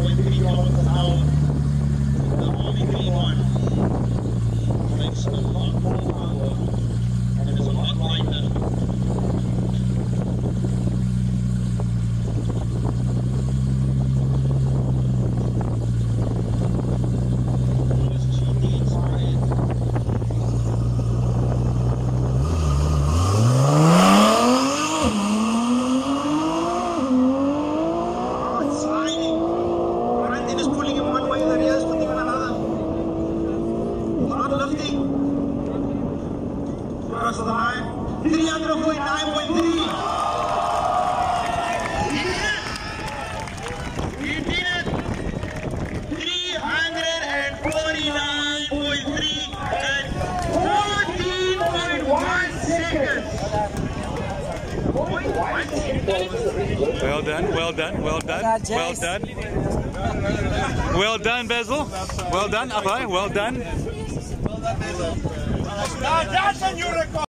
9.3 kilometers an hour. The only green one. It's a lot more power and it is a lot lighter. Across the line, 349.3. He did it. 349.3 and 14.1 seconds. Well done, well done, well done, well done. Well done, Basil. Well done, Abhay, well done. That's a new record.